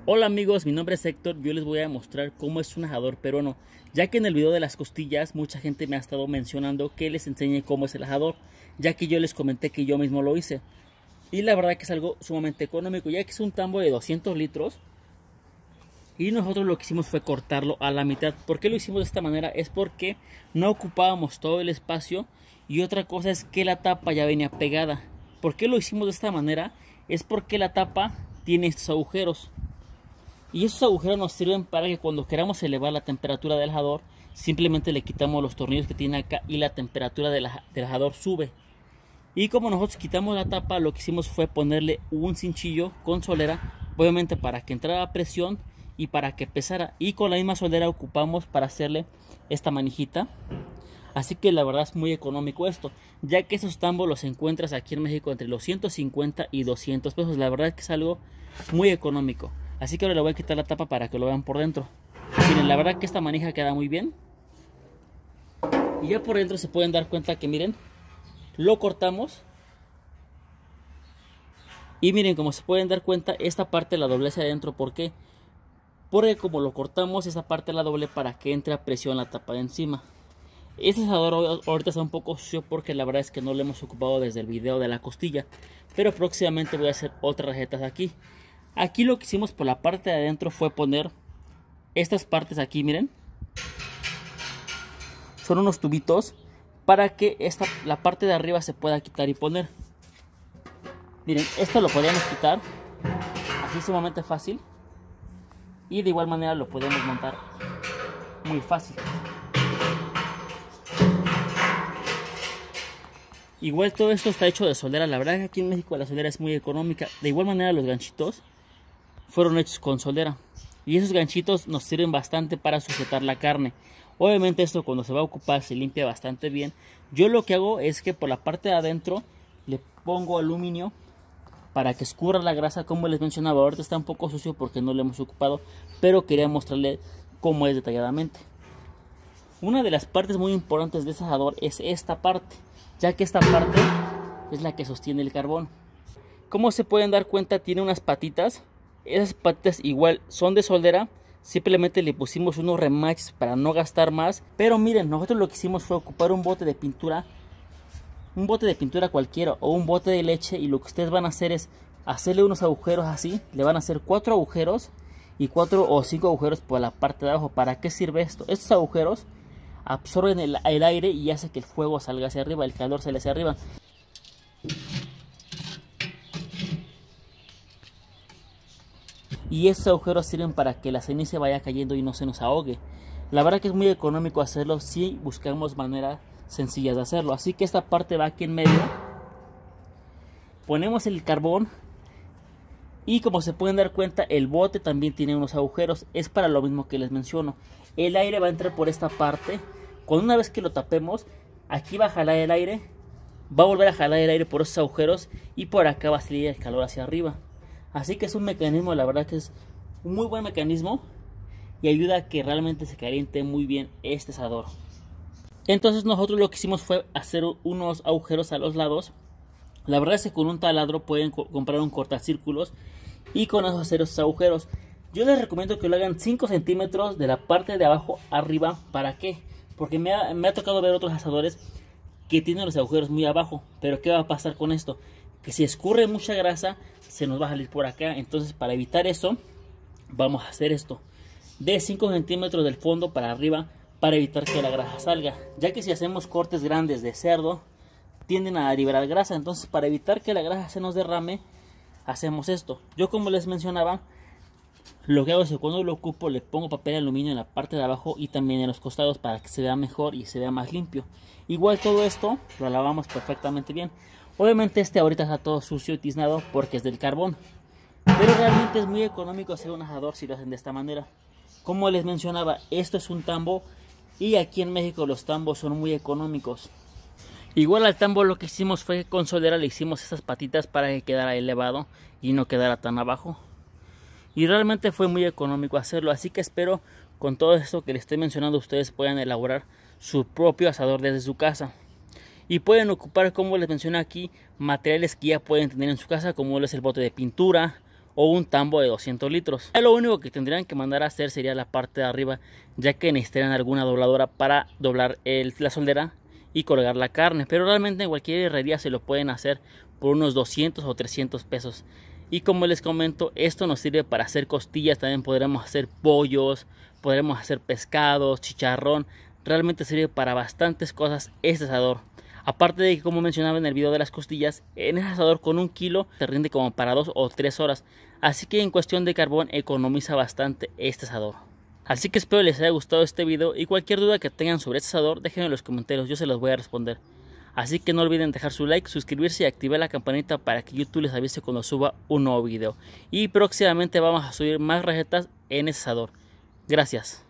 Hola amigos, mi nombre es Héctor. Yo les voy a mostrar cómo es un asador peruano, ya que en el video de las costillas mucha gente me ha estado mencionando que les enseñe cómo es el asador, ya que yo les comenté que yo mismo lo hice. Y la verdad que es algo sumamente económico, ya que es un tambo de 200 litros. Y nosotros lo que hicimos fue cortarlo a la mitad. ¿Por qué lo hicimos de esta manera? Es porque no ocupábamos todo el espacio. Y otra cosa es que la tapa ya venía pegada. ¿Por qué lo hicimos de esta manera? Es porque la tapa tiene estos agujeros. Y esos agujeros nos sirven para que cuando queramos elevar la temperatura del asador, simplemente le quitamos los tornillos que tiene acá y la temperatura del asador sube. Y como nosotros quitamos la tapa, lo que hicimos fue ponerle un cinchillo con solera, obviamente para que entrara presión y para que pesara. Y con la misma solera ocupamos para hacerle esta manijita. Así que la verdad es muy económico esto, ya que esos tambos los encuentras aquí en México entre los 150 y 200 pesos. La verdad es que es algo muy económico. Así que ahora le voy a quitar la tapa para que lo vean por dentro. Miren, la verdad que esta manija queda muy bien. Y ya por dentro se pueden dar cuenta que miren, lo cortamos. Y miren, como se pueden dar cuenta, esta parte la doblé hacia adentro. ¿Por qué? Porque como lo cortamos, esa parte la doble para que entre a presión la tapa de encima. Este asador ahorita está un poco sucio porque la verdad es que no lo hemos ocupado desde el video de la costilla. Pero próximamente voy a hacer otras recetas aquí. Aquí lo que hicimos por la parte de adentro fue poner estas partes aquí, miren. Son unos tubitos para que la parte de arriba se pueda quitar y poner. Miren, esto lo podemos quitar así sumamente fácil. Y de igual manera lo podemos montar muy fácil. Igual todo esto está hecho de solera. La verdad que aquí en México la solera es muy económica. De igual manera los ganchitos fueron hechos con solera. Y esos ganchitos nos sirven bastante para sujetar la carne. Obviamente esto cuando se va a ocupar se limpia bastante bien. Yo lo que hago es que por la parte de adentro le pongo aluminio para que escurra la grasa. Como les mencionaba, ahorita está un poco sucio porque no lo hemos ocupado, pero quería mostrarle cómo es detalladamente. Una de las partes muy importantes de este asador es esta parte, ya que esta parte es la que sostiene el carbón. Como se pueden dar cuenta, tiene unas patitas. Esas patitas igual son de solera. Simplemente le pusimos unos remaches para no gastar más. Pero miren, nosotros lo que hicimos fue ocupar un bote de pintura. Un bote de pintura cualquiera o un bote de leche. Y lo que ustedes van a hacer es hacerle unos agujeros así. Le van a hacer 4 agujeros y 4 o 5 agujeros por la parte de abajo. ¿Para qué sirve esto? Estos agujeros absorben el aire y hace que el fuego salga hacia arriba, el calor sale hacia arriba. Y estos agujeros sirven para que la ceniza vaya cayendo y no se nos ahogue. La verdad que es muy económico hacerlo si buscamos maneras sencillas de hacerlo. Así que esta parte va aquí en medio. Ponemos el carbón. Y como se pueden dar cuenta, el bote también tiene unos agujeros. Es para lo mismo que les menciono. El aire va a entrar por esta parte. Cuando una vez que lo tapemos, aquí va a jalar el aire. Va a volver a jalar el aire por esos agujeros. Y por acá va a salir el calor hacia arriba. Así que es un mecanismo, la verdad que es un muy buen mecanismo. Y ayuda a que realmente se caliente muy bien este asador. Entonces nosotros lo que hicimos fue hacer unos agujeros a los lados. La verdad es que con un taladro pueden comprar un cortacírculos y con eso hacer esos agujeros. Yo les recomiendo que lo hagan 5 centímetros de la parte de abajo arriba. ¿Para qué? Porque me ha tocado ver otros asadores que tienen los agujeros muy abajo. Pero ¿qué va a pasar con esto? Que si escurre mucha grasa se nos va a salir por acá. Entonces para evitar eso vamos a hacer esto de 5 centímetros del fondo para arriba, para evitar que la grasa salga, ya que si hacemos cortes grandes de cerdo tienden a liberar grasa. Entonces para evitar que la grasa se nos derrame hacemos esto. Yo, como les mencionaba, lo que hago es que cuando lo ocupo le pongo papel aluminio en la parte de abajo y también en los costados para que se vea mejor y se vea más limpio. Igual todo esto lo lavamos perfectamente bien. Obviamente ahorita está todo sucio y tiznado porque es del carbón, pero realmente es muy económico hacer un asador si lo hacen de esta manera. Como les mencionaba, esto es un tambo y aquí en México los tambos son muy económicos. Igual al tambo lo que hicimos fue con solera le hicimos esas patitas para que quedara elevado y no quedara tan abajo. Y realmente fue muy económico hacerlo, así que espero con todo esto que les estoy mencionando ustedes puedan elaborar su propio asador desde su casa. Y pueden ocupar, como les mencioné aquí, materiales que ya pueden tener en su casa, como es el bote de pintura o un tambo de 200 litros. Ya lo único que tendrían que mandar a hacer sería la parte de arriba, ya que necesitarían alguna dobladora para doblar la soldera y colgar la carne, pero realmente en cualquier herrería se lo pueden hacer por unos 200 o 300 pesos. Y como les comento, esto nos sirve para hacer costillas, también podremos hacer pollos, podremos hacer pescados, chicharrón. Realmente sirve para bastantes cosas este asador. Aparte de que, como mencionaba en el video de las costillas, en ese asador con 1 kilo te rinde como para 2 o 3 horas. Así que en cuestión de carbón economiza bastante este asador. Así que espero les haya gustado este video y cualquier duda que tengan sobre este asador déjenme en los comentarios, yo se los voy a responder. Así que no olviden dejar su like, suscribirse y activar la campanita para que YouTube les avise cuando suba un nuevo video. Y próximamente vamos a subir más recetas en ese asador. Gracias.